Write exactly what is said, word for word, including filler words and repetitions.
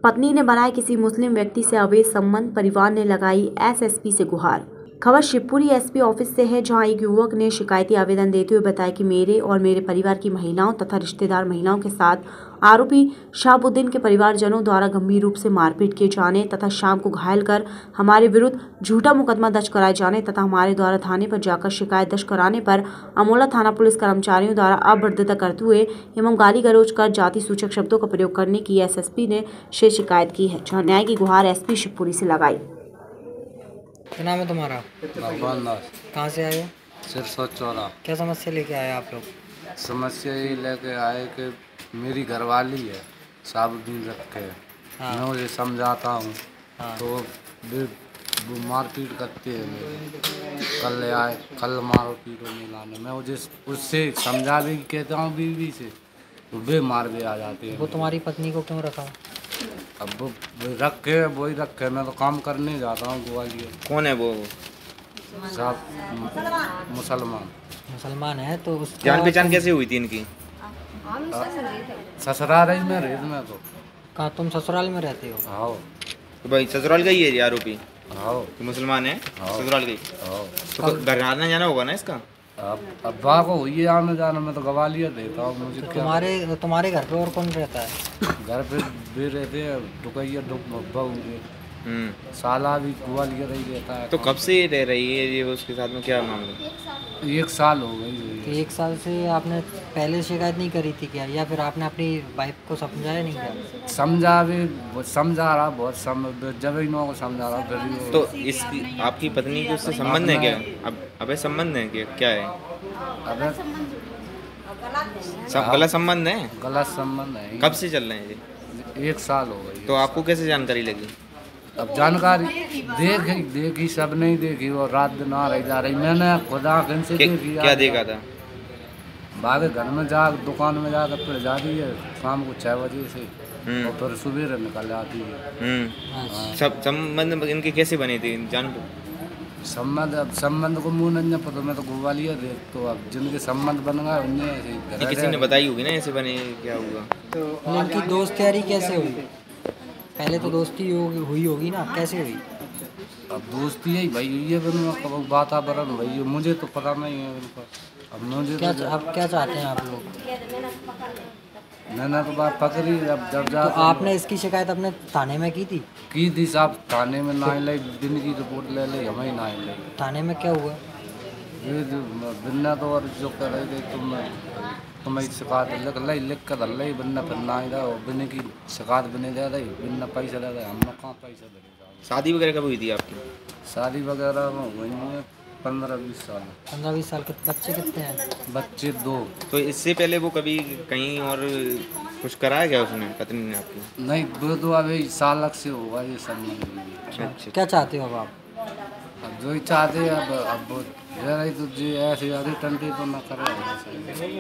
पत्नी ने बनाए किसी मुस्लिम व्यक्ति से अवैध संबंध, परिवार ने लगाई एसएसपी से गुहार। खबर शिवपुरी एसपी ऑफिस से है, जहां एक युवक ने शिकायती आवेदन देते हुए बताया कि मेरे और मेरे परिवार की महिलाओं तथा रिश्तेदार महिलाओं के साथ आरोपी शहाबुद्दीन के परिवारजनों द्वारा गंभीर रूप से मारपीट किए जाने तथा शाम को घायल कर हमारे विरुद्ध झूठा मुकदमा दर्ज कराए जाने तथा हमारे द्वारा थाने पर जाकर शिकायत दर्ज कराने पर अमोला थाना पुलिस कर्मचारियों द्वारा अभद्रता करते हुए एवं गाली गलौज कर जाति सूचक शब्दों का प्रयोग करने की एसएसपी ने से शिकायत की है, जहाँ न्याय की गुहार एसपी शिवपुरी से लगाई। क्या नाम है तुम्हारा? भगवान दास। कहाँ से आए हो? सिरसौ चौरा। क्या समस्या लेके आए आप लोग? समस्या ये लेके आए कि मेरी घरवाली है शहाबुद्दीन रखे। हाँ। मैं उसे समझाता हूँ। हाँ। तो वे वो मारपीट करते हैं मेरे। कल आए कल मारो पीटो नहीं लाने, मैं उसे उससे समझा भी कहता हूँ बीवी से, तो वे मार भी आ जाते हैं। वो तुम्हारी पत्नी को क्यों रखा? अब वो रखे वही रखे, मैं तो काम करने जाता हूँ ग्वालियर। कौन है वो? साहब मुसलमान मुसलमान है तो उस जान पहचान कैसे हुई थी इनकी? ससुराल ही में रहे मैं तो। कहाँ तुम ससुराल में रहते हो? हाँ। तो भाई ससुराल का ही है ये आरोपी? हाँ। तो मुसलमान है? हाँ। ससुराल गई? हाँ। तो घर आना जाना होगा ना इसका? अब अब्बा को हुई है आने जाना, मैं तो ग्वालियर रहता हूँ। मुझे तो क्या तुम्हारे तुम्हारे घर पे और कौन रहता है? घर पे भी रहते हैं, दुकैया दुख बहू हम्म। साला भी ग्वालियर ही रहता है। तो कब से ये रह रही है ये उसके साथ में, क्या मामला? एक साल हो गई तो है। एक साल से आपने पहले शिकायत नहीं करी थी क्या, या फिर आपने अपनी वाइफ को समझाया नहीं क्या? समझा भी वो समझा रहा बहुत सम जब इन्हों को समझा रहा फिर भी वो- तो इसकी आपकी पत्नी के उससे संबंध है क्या? अब अबे संबंध है क्या? क्या है? अबे सब गलत संबंध है? गलत संबंध है। कब से चल रहे हैं ये? एक साल हो गई। तो आपको कैसे जानकारी लगी? अब जानकारी देखी देखी सब नहीं देखी, वो रात दिन आ रही जा रही, मैंने खुद आँखों से क्या, देखी। क्या देखा था? बागे घर में जा दुकान में जाकर फिर जा रही है शाम को छः बजे से, हम्म। और फिर सुबह निकल जाती है। हम्म। सब संबंध इनके कैसे बनी थी जान? संबंध अब संबंध को मुँह नहीं पता, मैं तो ग्वालियर देख, तो अब जिनके संबंध बन गए उन्हें ऐसे ही घर किसी ने बताई होगी ना ऐसे बने, क्या हुआ? तो इनकी दोस्त यारी कैसे हुई? पहले तो दोस्ती होगी हुई होगी ना, कैसे हुई? अब दोस्ती है भाई, ये बन वातावरण भाई, मुझे तो पता नहीं है उनका। अब मुझे क्या तो अब क्या चाहते हैं आप लोग? मैंने तो बात पकड़ी, अब जब जा तो आपने इसकी शिकायत अपने थाने में की थी? की थी साहब, थाने में ना ले, दिन की रिपोर्ट ले ले, हमें ना ले। थाने में क्या हुआ? ये जो बिन्ना तो और जो कर रहे थे तुम तुम्हें शिकायत लिख ली लिख कर धल रही बिन्ना, फिर ना ही रहा बिन्ने की शिकायत बने दे रही, बिन्ना पैसा दे रहे, हम लोग कहाँ पैसा दे रहे। शादी वगैरह कब हुई थी आपकी? शादी वगैरह में हुई है पंद्रह बीस साल। पंद्रह बीस साल के बच्चे कितने हैं? बच्चे दो। तो इससे पहले वो कभी कहीं और कुछ कराया गया उसने, पत्नी ने आपकी? नहीं, वो तो अभी साल से होगा ये सब। अच्छा। क्या चाहते हो अब आप? अब जो ही चाहते हैं, अब अब वो रही तो जी ऐसे टंटी तो ना करे।